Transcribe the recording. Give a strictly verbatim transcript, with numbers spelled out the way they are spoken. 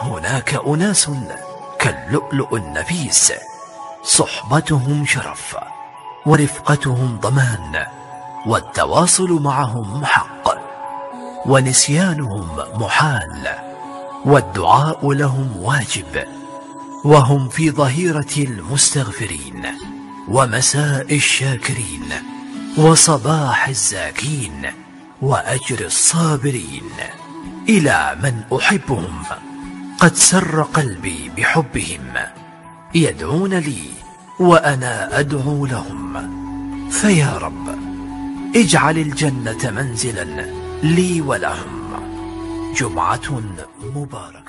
هناك أناس كاللؤلؤ النفيس، صحبتهم شرف، ورفقتهم ضمان، والتواصل معهم حق، ونسيانهم محال، والدعاء لهم واجب، وهم في ظهيرة المستغفرين، ومساء الشاكرين، وصباح الزاكين، وأجر الصابرين. إلى من أحبهم قد سر قلبي بحبهم، يدعون لي وأنا أدعو لهم. فيا رب اجعل الجنة منزلا لي ولهم. جمعة مباركة.